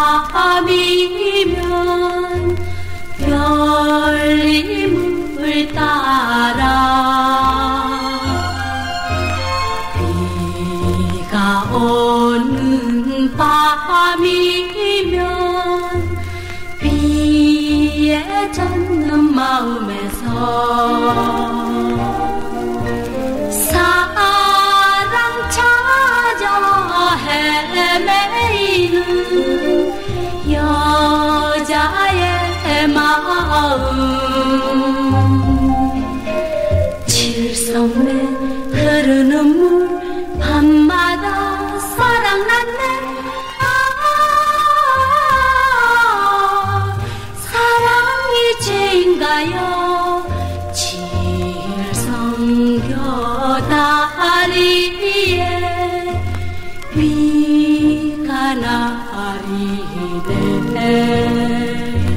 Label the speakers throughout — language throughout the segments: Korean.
Speaker 1: 밤이면 별님을 따라 비가 오는 밤이면 비에 젖는 마음에서 사랑 찾아 헤매이는 여자의 마음 칠성내 흐르는 물 밤마다 사랑 났네 사랑이 죄인가요 칠성교 다리에 비가 나리네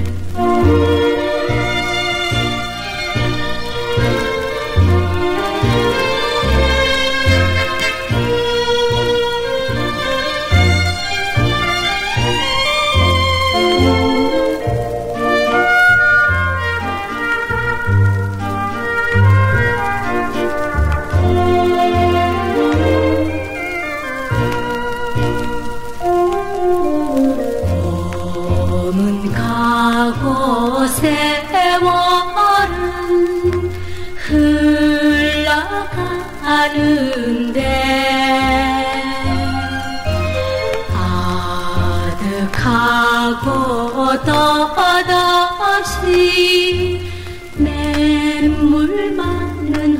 Speaker 1: 가고 세월은 흘러가는데 아득하고 덧없이 냇물만은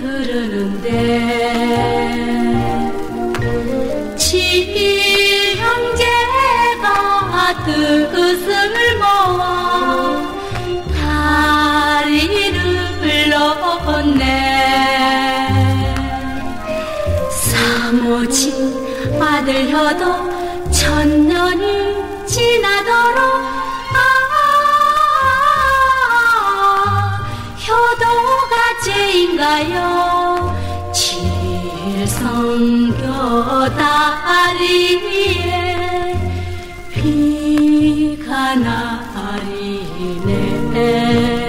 Speaker 1: 흐르는데 칠형제가 뜻을 모아 다리를 놓네 사모친 아들 효도 천년이 지나도록 효도가 죄인가요 칠성교 다리에 비가 나리네